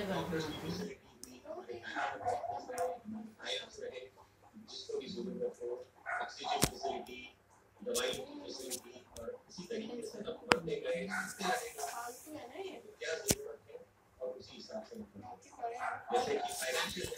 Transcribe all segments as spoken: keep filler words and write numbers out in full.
Doctors की facility हुई, हमारे टाइप्स रहे, जिसको भी जरूरत हो, ऑक्सीजन फैसिलिटी, दवाइयों की फैसिलिटी, और इसी तरीके से हम बढ़ते गए, सीखते रहे तो क्या जरूरत है और उसी हिसाब से जैसे कि फाइनेंशियल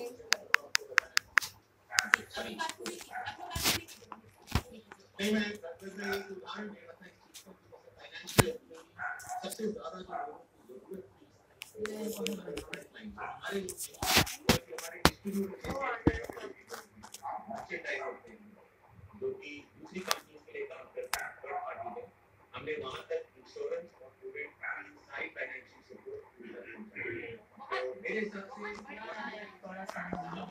नहीं मैं मैं एक उदाहरण दे रहा था इस चीज को कि जैसे फाइनेंशियल सबसे ज्यादा जो लोगों की जरूरत थी हमारे हमारे डिस्ट्रीब्यूटर मर्चेंडाइज होते हैं जो कि दूसरी कंपनी के लिए काम करते हैं, थर्ड पार्टी में हमने वहां तक इंश्योरेंस और कोविड की सारी फाइनेंशियल सपोर्ट पूरी करनी तो मेरे हिसाब से थोड़ा सा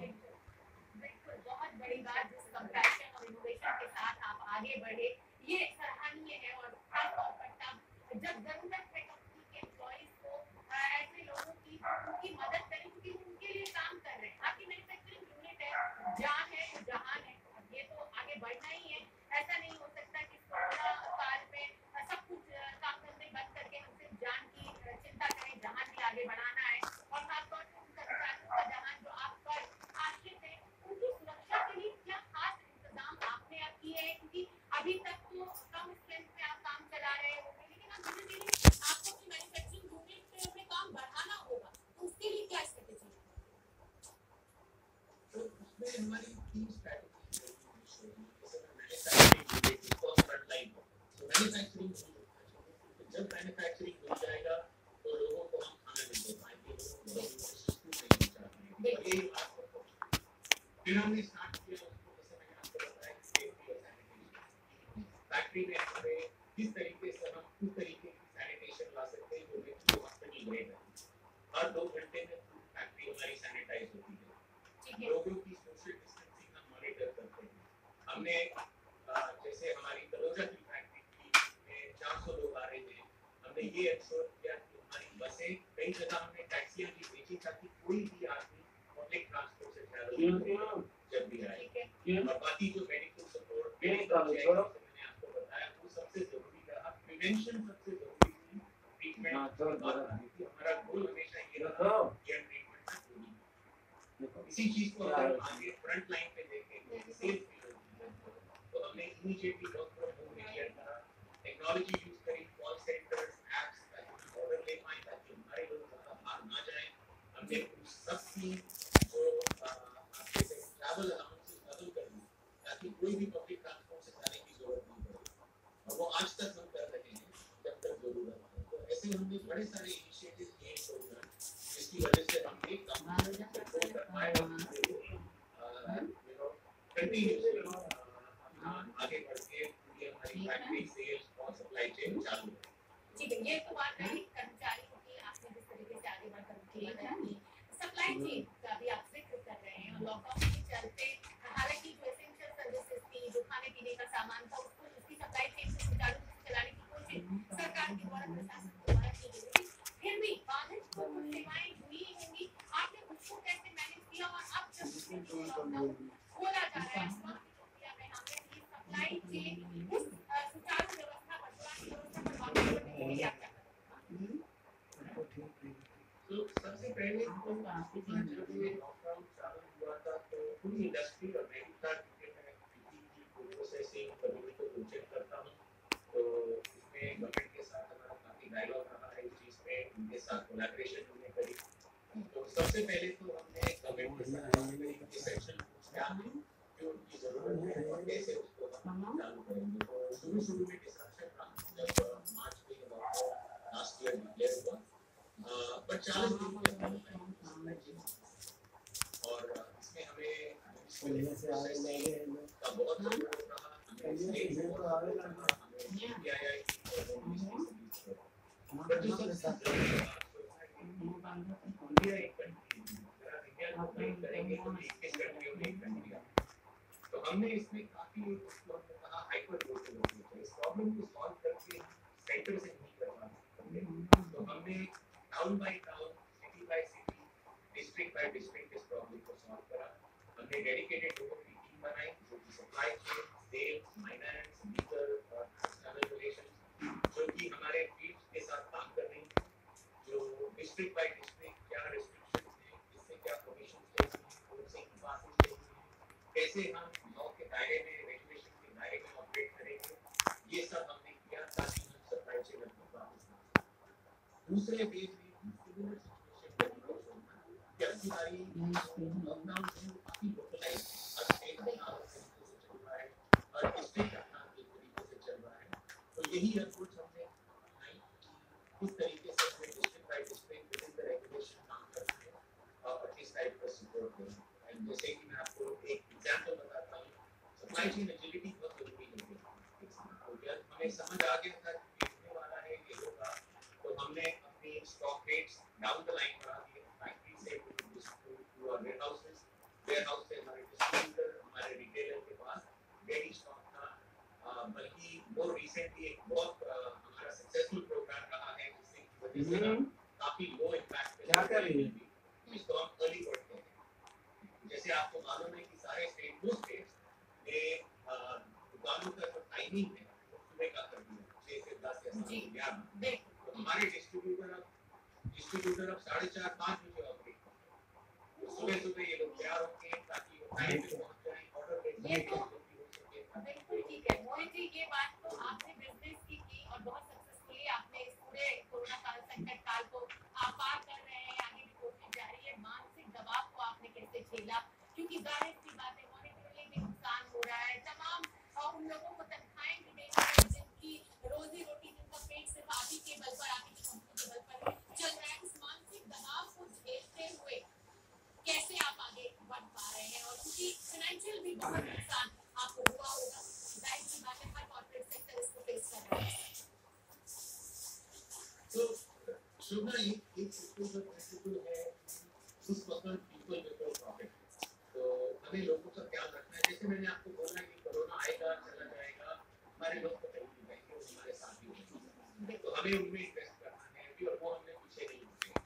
बहुत बड़ी बात जिस कंपैशन और इनोवेशन के साथ आप आगे बढ़े ये सराहनीय है। और खासतौर पर तब जब जरूरत है कंपनी के एम्प्लॉइज को ऐसे लोगों की उनकी मदद करें क्योंकि उनके लिए काम कर रहे हैं। आपकी मैन्युफैक्चरिंग यूनिट है, जान है तो जहान है, अब ये तो आगे बढ़ना ही है। ऐसा नहीं हो सकता कि कोरोना काल में सब कुछ काम धंधे बंद करके हम सिर्फ जान की चिंता करें, जहान भी आगे बढ़ाना है। और खासतौर पर उन कर्मचारियों का जहान जो आप पर आश्रित है उनकी सुरक्षा के लिए क्या खास इंतजाम आपने अब किए हैं? क्योंकि अभी तक तो कम स्ट्रेंथ में आप काम चला रहे होंगे, लेकिन अब धीरे धीरे आपको अपनी मैन्युफैक्चरिंग यूनिट में काम बढ़ाना होगा, तो उसके लिए क्या स्ट्रेटेजी है? तो उसमें हमारी तीन स्ट्रेटेजी है। मैन्युफैक्चरिंग यूनिट को फ्रंट लाइन हो तो मैन्युफैक्चरिंग जब मैन्युफैक्चरिंग हो जाएगा तो लोगों को हम खाना नहीं दे पाएंगे, लोगों को ये फिर हमने स्टार्ट किया उसको, जैसे मैंने आपको बताया कि सेफ्टी और सैनिटेशन फैक्ट्री में हमारे किस तरीके से हम किस तरीके की सैनिटेशन ला सकते हैं जो कि हॉस्पिटल ग्रेड है। हर दो घंटे में फैक्ट्री हमारी सैनिटाइज होती है, लोगों की सोशल डिस्टेंसिंग हम मॉनिटर करते हैं। हमने जैसे हमारी तलोजा की फैक्ट्री में चार सौ लोग आ रहे हैं, हमने ये इंश्योर किया कि हमारी बसें कई जगह हमने टैक्सियां भी भेजी ताकि कोई भी आदमी पब्लिक ट्रांसपोर्ट से ट्रैवल जब भी आए। और बाकी जो मेडिकल सपोर्ट मैंने आपको बताया वो सबसे जरूरी रहा, प्रिवेंशन सबसे जरूरी थी। ट्रीटमेंट हमारा गोल हमेशा ये रहा कि ट्रीटमेंट पूरी इसी चीज को हम आगे फ्रंट लाइन पे देखेंगे सेफ तो हमने immediately work from home area करा, टेक्नोलॉजी यूज करी, कॉल सेंटर्स एप्स ताकि ऑर्डर ले पाए ताकि हमारे लोग ज़्यादा बाहर ना जाएं। हमने सबकी जो आपके से ट्रैवल अलाउंसेस बदल कर दी ताकि कोई भी पब्लिक ट्रांसपोर्ट से जाने की जरूरत नहीं पड़े और वो आज तक हम कर रहे हैं जब तक जरूरत है। तो ऐसे हमने बड़े सारे इनिशिएटिव किए प्रोग्राम जिसकी वजह से हमने कंपनी कर पाए यू नो कंटिन्यूअसली आगे बढ़ के पूरी हमारी फैक्ट्री सेल्स और सप्लाई चेन चालू है। ठीक है, ये तो बात रही कर्मचारियों की, आपने जिस तरीके से आगे बढ़कर की सप्लाई चेन का भी आप जिक्र कर रहे हैं। और लॉकडाउन के चलते हालांकि जो एसेंशियल सर्विसेज थी, जो खाने पीने का सामान था, उसको उसकी सप्लाई चेन को सुचारू रूप से चलाने की कोशिश सरकार के द्वारा प्रशासन के द्वारा की गई, लेकिन फिर भी बाधित तो कुछ सेवाएं हुई होंगी, आपने उसको कैसे मैनेज किया? और अब जब लॉकडाउन खोला जा रहा है सप्लाई चेन उस सुचारू व्यवस्था पर पुरानी व्यवस्था पर वापस लौटने के लिए क्या तो सबसे पहले तो जब ये लॉकडाउन चालू हुआ था तो पूरी इंडस्ट्री और मैं भी था क्योंकि मैं पीपीई फूड प्रोसेसिंग कम्युनिटी को कोचिंग करता हूँ तो इसमें गवर्नमेंट के साथ हमारा काफ़ी डायलॉग रहा है इस चीज़ में, उनके साथ कोलैबोरेशन हमने करी। तो सबसे पहले तो हमने गवर्नमेंट के साथ एसेंशियल फूड्स क्या है, जो उनकी ज़रूरत है और कैसे उसको हम चालू करेंगे। तो शुरू शुरू में डिस्ट्रक्शन था जब मार्च में लॉकडाउन लास्ट ईयर डिक्लेयर हुआ पर चालीस दिन के और इसमें हमें का बहुत सपोर्ट रहा, हमें स्टेट से बहुत सपोर्ट रहा, हमें सीपीआई पर जो सबसे इंडिया एक कंट्री अगर इंडिया को ब्रेक करेंगे तो इक्कीस कंट्रियों में एक कंट्री है तो हमने इसमें काफी उसको हमने कहा हाइपर ग्रोथ होती है। इस प्रॉब्लम को सॉल्व करके हम सेंटर से नहीं कर पाते तो हमने town by town, city by city, district by district इस प्रॉब्लम को सॉल्व करा। हमने डेडिकेटेड लोगों की टीम बनाई जो कि supply chain, sales, finance, legal और एक्सटर्नल रिलेशंस जो कि हमारे फील्ड के साथ काम कर रही है, जो डिस्ट्रिक्ट बाय डिस्ट्रिक्ट क्या कैसे हम लॉ के दायरे में, रेगुलेशन के दायरे में ऑपरेट करेंगे, ये सब हमने किया ताकि हम सप्लाई चेन में वापस आ सकें। दूसरे फेज में सिमिलर सिचुएशन कि अब की बारी लॉकडाउन है वो काफी लोकलाइज है, हर स्टेट में अलग तरीके से चल रहा है, हर डिस्ट्रिक्ट अपना एक तरीके से चल रहा है। तो यही अप्रोच हमने अपनाई कि किस तरीके से हमें district by district within the regulation काम करना है और किस टाइप का सपोर्ट देना है। एंड जैसे कि मैं आपको एक एग्जांपल बताता हूँ, सप्लाई चेन एजिलिटी बहुत जरूरी है। तो जब हमें समझ आ गया था कि होने वाला है ये होगा, तो हमने अपनी stock rates down the line बढ़ा दिए, फैक्ट्री से टू आवर वेयरहाउसेस, वेयरहाउस से हमारे डिस्ट्रीब्यूटर, हमारे रिटेलर के पास रेडी स्टॉक था। बल्कि मोर रिसेंटली एक बहुत हमारा सक्सेसफुल प्रोग्राम रहा है जिससे की वजह से हम काफी लो इम्पैक्ट पे क्या कर रही है, इसको हम अर्ली बर्ड कहते हैं। जैसे आपको मालूम है कि सारे स्टेट दो स्टेट्स ने दुकानों का जो टाइमिंग है वो सुबह का कर दिया, छह से दस या सात से ग्यारह। तो हमारे डिस्ट्रीब्यूटर अब डिस्ट्रीब्यूटर अब साढ़े चार पाँच बजे ऑपरेट करते हैं। तो सुबह सुबह ये लोग तैयार होंगे ताकि वो टाइम पे पहुंच जाएं, ऑर्डर ले ये तो सकें। बिल्कुल ठीक है मोहित जी, ये बात तो आपने बिजनेस की की और बहुत सक्सेसफुली आपने इस पूरे कोरोना काल, संकट काल को आप पार कर रहे हैं, आगे भी कोशिश जारी है। मानसिक दबाव को आपने कैसे झेला, क्योंकि जाहिर सी बात है मॉनेटरी भी नुकसान हो रहा है, तमाम अ, उन लोगों को तनख्वाहें भी देनी है जिनकी रोजी रोटी, जिनका पेट सिर्फ आप ही के बल पर, आप ही की कंपनी के बल पर चल रहा है। इस मानसिक दबाव को झेलते हुए कैसे आप आगे बढ़ पा रहे हैं, और क्योंकि फाइनेंशियल भी बहुत नुकसान आपको हुआ होगा, जाहिर सी बात है हर कॉर्पोरेट सेक्टर इसको फेस कर रहा है। तो शुभना एक एक सिंपल सा प्रिंसिपल है, उस वक्त पीपल बिफोर प्रॉफिट। तो हमें लोगों का ख्याल रखना है। जैसे मैंने आपको बोला कि कोरोना आएगा चला जाएगा, हमारे लोग तो कहीं नहीं जाएंगे, वो हमारे साथ ही होंगे, तो हमें उनमें इन्वेस्ट करना है अभी, और वो हमने पीछे नहीं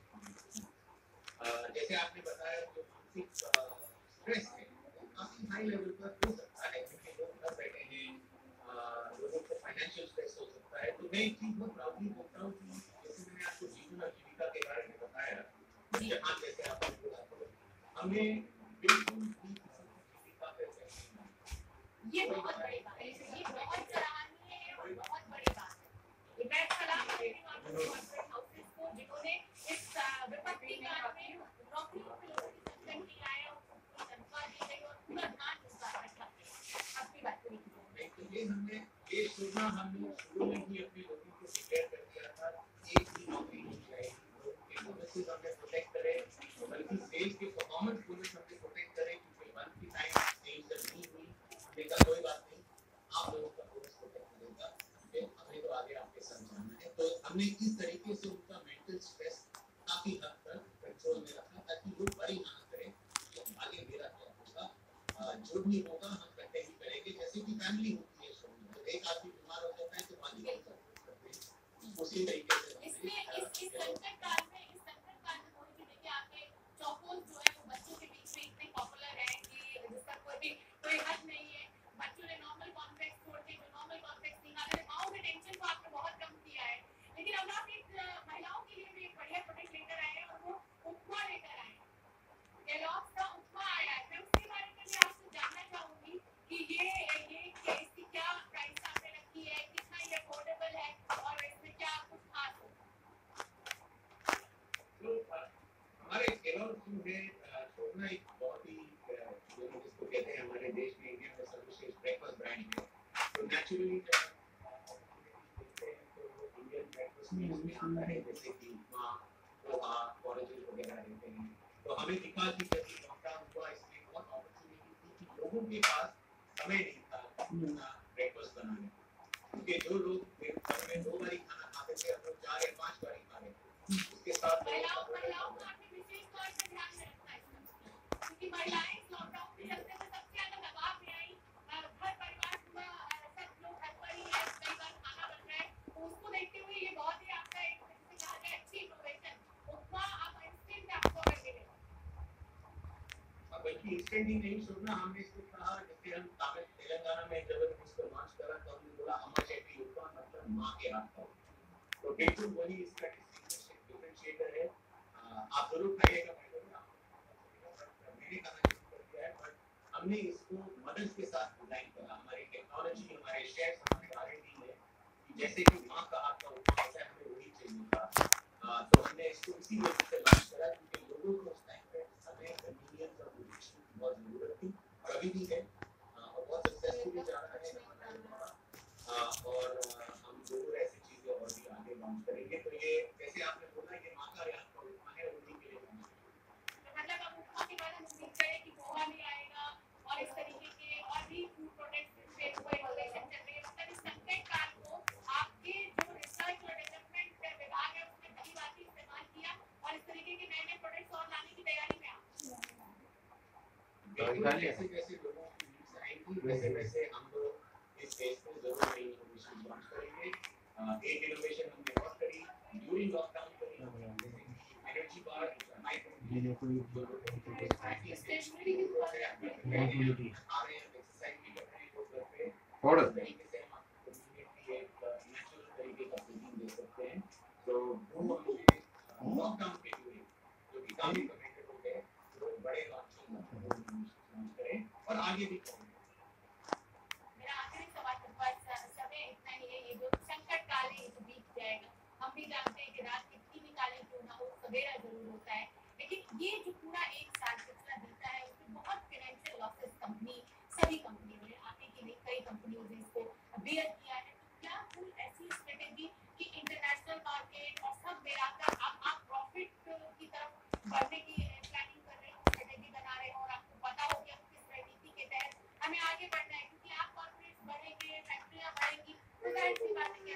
होंगे। जैसे आपने बताया जो मानसिक स्ट्रेस है काफी हाई लेवल पर हो सकता है, क्योंकि लोग घर बैठे हैं, लोगों को फाइनेंशियल स्ट्रेस हो सकता है। तो मैं एक चीज बहुत प्राउडली बोलता हूँ कि जैसे मैंने आपको जीवन और जीविका के बारे में बताया, जहाँ जैसे आपने बोला, तो हमें बिल्कुल भी किसी की जीविका पे पैसे नहीं, ये बहुत बड़ी बात है, ये बहुत सराहनीय है और बहुत बड़ी बात है। ये मैं सलाम करती हूँ आपको कॉर्पोरेट हाउसेस को जिन्होंने इस अ, विपत्ति काल में नौकरियों पे लोगों की संकट नहीं आया, उनको तनख्वाह दी गई और पूरा ध्यान उस पर रखा। आपकी बात पूरी की जाए। नहीं, तो ये हमने ये सोचना हमने शुरू में ही अपने लोगों को डिक्लेयर कर दिया था, एक भी नौकरी नहीं जाएगी, लोगों के बोनसेस हमने प्रोटेक्ट करे, बल्कि सेल्स के परफॉर्मेंस बोनस हमने प्रोटेक्ट करे, क्योंकि वन की टाइम सेल्स जब नहीं हुई हमने कहा कोई बात नहीं, आप लोगों का बोनस प्रोटेक्ट करेगा, फिर हमें तो आगे आपके साथ जाना है। तो हमने इस तरीके से उनका मेंटल स्ट्रेस काफी हद तक कंट्रोल में रखा, ताकि वो वरी ना करें कि आगे मेरा क्या होगा, जो भी होगा हम इकट्ठे ही करेंगे। जैसे कि फैमिली होती है, तो एक आदमी बीमार हो जाता है तो बाकी लोग सपोर्ट करते हैं, उसी तरीके से इसमें इस इस संकट काल में इस संकट काल में मोहित जी देखिए आपके चौकोस जो है वो बच्चों के बीच में इतने पॉपुलर है कि जिसका कोई भी कोई हद नहीं है। बच्चों ने नॉर्मल कॉन्टेक्स्ट छोड़ के जो नॉर्मल कॉन्टेक्स्ट नहीं, आपने माओ के टेंशन को आपने बहुत कम किया है। लेकिन अब आप एक महिलाओं के लिए भी एक बढ़िया प्रोडक्ट लेकर आए हैं और वो उपमा लेकर आए हैं, केलॉग्स का उपमा आया है। मैं उसके बारे में भी आपसे जानना चाहूंगी कि ये ये क्या, इसकी क्या प्राइस आपने रखी है, कितना ये अफोर्डेबल है और इसमें क्या कुछ खास हो। तो हमारे केलॉग्स जो है छोड़ना एक बहुत ही जिसको कहते हैं हमारे देश में इंडिया में सर्वश्रेष्ठ ब्रेकफास्ट ब्रांड है। तो नेचुरली देखते हैं तो इंडियन ब्रेकफास्ट में आता है, जैसे कि उपमा, पोहा, पॉरेजेस वगैरह रहते हैं। तो हमें दिखा कि जब लॉकडाउन हुआ इसमें बहुत अपॉर्चुनिटी थी कि लोगों के पास समय नहीं था अपना ब्रेकफास्ट बनाने, क्योंकि जो लोग घर में दो बारी खाना खाते थे अब लोग चार या पांच बारी खा रहे थे। उसके साथ महिलाओं महिलाओं को आपने विशेष तौर पे ध्यान में रखना है, क्योंकि महिलाएं लॉकडाउन के चलते में सबसे ज्यादा दबाव में आई। घर परिवार पूरा सब लोग घर पर ही है, कई बार खाना बन रहा है, तो उसको देखते हुए ये बहुत ही आपका एक जिसे कहा जाए अच्छी इनोवेशन उपमा आप इंस्टेंट आपको करके देगा। बल्कि इंस्टेंट ही नहीं सुनना, हमने इसको कहा जैसे हम तमिल तेलंगाना में जब इसको लॉन्च करा तो हमने बोला अम्मा चटनी उपमा मतलब माँ के हाथ का। तो बिल्कुल वही इसका डिफरेंशिएटर है। आप जरूर खाइएगा, मैं जरूर आपको मैंने खाना शुरू कर दिया है, बट हम हमने इसको मदद के साथ डिजाइन करा। हमारी टेक्नोलॉजी, हमारे शेयर्स, हमारे आर एंड डी है जैसे कि माँ का हाथ का उठा ऐसा हमें वही चाहिए था। तो हमने इसको इसी वजह से लॉन्च करा क्योंकि लोगों को उस टाइम पे समय, कन्वीनियंस और लोकेशन की बहुत जरूरत थी और अभी भी है और बहुत सक्सेसफुली जा रहा है और हम जरूर ऐसी चीजें और भी आगे लॉन्च करेंगे। तो ये जैसे आपने बोला ये माँ का हाथ का उपमा है उन्हीं के लिए लॉन्च मतलब अब उपमा के बाद हम उम्मीद करें कि पोहा भी आएगा और इस तरीके के और भी फूड प्रोडक्ट्स पे कोई इनोवेशन चल रही है। मतलब इस संकट काल को आपके जो रिसर्च और डेवलपमेंट विभाग है उसने बड़ी बात इस्तेमाल किया और इस तरीके के नए नए प्रोडक्ट्स और लाने की तैयारी में आप जैसे जैसे लोगों की नीड्स आएंगी वैसे वैसे हम लोग इस देश में जरूर नई इनोवेशन लॉन्च करेंगे। एक इनोवेशन हमने बहुत करी ड्यूरिंग लॉकडाउन करी एनर्जी बार स्टेशनरी की दुकान है आ रहे हैं एक्सरसाइज भी कर रहे हैं लोग घर पे और इस तरीके से हम आपको कम्युनिटी एक नेचुरल तरीके का फीलिंग दे सकते हैं। तो वो हमने लॉकडाउन के ड्यूरिंग जो कि काफी कमेंटेड हो गए वो बड़े लॉन्चिंग लॉन्च करें और आगे भी करें। मेरा आखिरी सवाल बस समय इतना ही है। ये जो संकट काल है ये तो बीत जाएगा। हम भी जानते हैं कि रात कितनी भी काली क्यों ना हो सवेरा जरूर होता है। लेकिन ये जो पूरा एक साल पिछला बीता है उसमें बहुत फाइनेंशियल लॉसेस कंपनी सभी कंपनियों ने आपकी की नहीं कई कंपनियों ने इसको बेयर किया है। तो क्या कोई ऐसी स्ट्रेटेजी कि इंटरनेशनल मार्केट और सब मिलाकर आप आप प्रॉफिट की तरफ बढ़ने की प्लानिंग कर रहे हो, स्ट्रेटेजी बना रहे हो और आपको पता हो कि आप किस रणनीति के तहत हमें आगे बढ़ना है क्योंकि आप कॉर्पोरेट्स बढ़ेंगे, फैक्ट्रियां बढ़ेंगी तो जाहिर सी बात है कि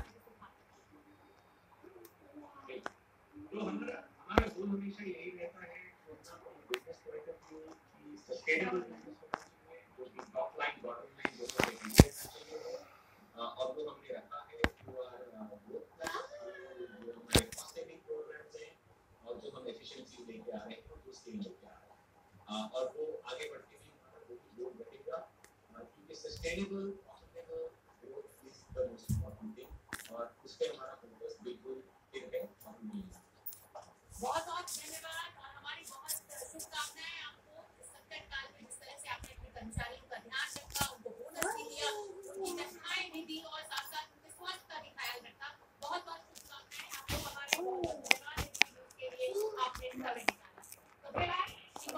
तो हमारा हमारा गोल हमेशा यही रहता है बिजनेस पॉइंट ऑफ व्यू की सस्टेनेबल बिजनेस होना चाहिए जो कि टॉप लाइन बॉटम लाइन दोनों में रहना चाहिए और वो हमने रखा है जो ग्रोथ प्लान जो हमारे कॉस्ट सेविंग प्रोग्राम्स हैं और जो हम एफिशिएंसी लेके आ रहे हैं वो स्केल लेके आ रहे हैं और वो आगे बढ़ते हुए हमारा वो भी गोल रहेगा क्योंकि sustainable profitable growth is the most important thing और उस पे हमारा फोकस बिल्कुल फिर है और नहीं है। बहुत बहुत धन्यवाद और हमारी बहुत शुभकामनाएं आपको इस संकट काल में जिस तरह से आपने अपने कर्मचारियों का ध्यान रखा, उनको बोनस भी दिया, उनकी तनख्वाहें भी दी और साथ साथ उनके स्वास्थ्य का भी ख्याल रखा। बहुत बहुत शुभकामनाएं आपको हमारे बहुत बहुत धन्यवाद इस वीडियो के लिए आपने समय निकाला। तो फिलहाल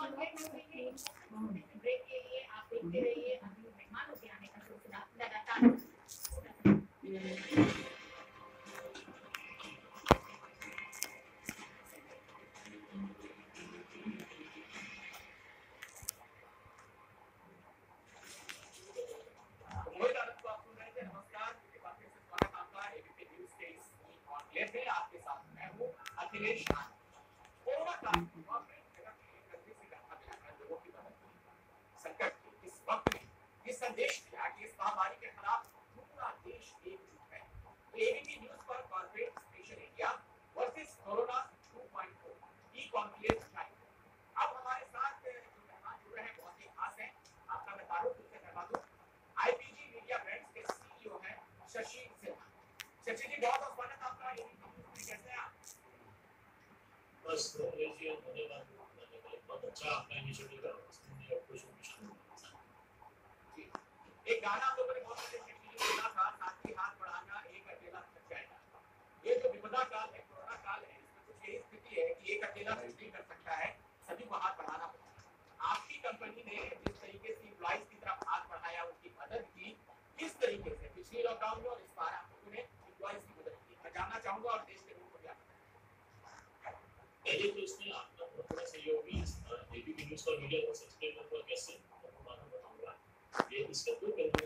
ब्रेक के लिए आप देखते रहिए अभी मेहमानों के आने का सिलसिला लगातार आपके साथ मैं हूं अखिलेश कोरोना काल लोगों की मदद संकट के इस वक्त में ये संदेश दिया कि इस महामारी के खिलाफ पूरा देश एकजुट है। एबीपी न्यूज पर corporate station India versus corona two point four e conclave time. अब हमारे साथ जो मेहमान जुड़े हैं बहुत ही खास हैं। आपका मैं तारुफ उनसे करवा दूं। आईपीजी मीडिया ब्रांड्स के सीईओ हैं शशि सिन्हा। शशि जी बहुत बहुत स्वागत आपका एबीपी न्यूज में। कैसे हैं आप? बस धन्यवाद। बहुत अच्छा आपका इनिशिएटिव है उसमें आपको शुभकामनाएं। जी एक गाना हम लोगों ने बहुत अच्छे से सुना था साथी हाथ बढ़ाना एक अकेला थक जाएगा। ये जो विपदा काल है कोरोना काल है इसमें कुछ यही स्थिति है कि एक अकेला कुछ नहीं कर सकता है, सभी को हाथ बढ़ाना पड़ता है। आपकी कंपनी ने जिस तरीके से एम्प्लॉइज की तरफ हाथ बढ़ाया उनकी मदद की किस तरीके से पिछले लॉकडाउन में और इस बार आप लोगों ने एम्प्लॉइज की मदद की मैं जानना चाहूंगा और देश के लोगों को क्या पहले तो इसमें आपका बहुत बड़ा सहयोग है एबीपी न्यूज का मीडिया को सब्सक्राइब करना कैसे आपको मालूम बताऊंगा। ये इसका दो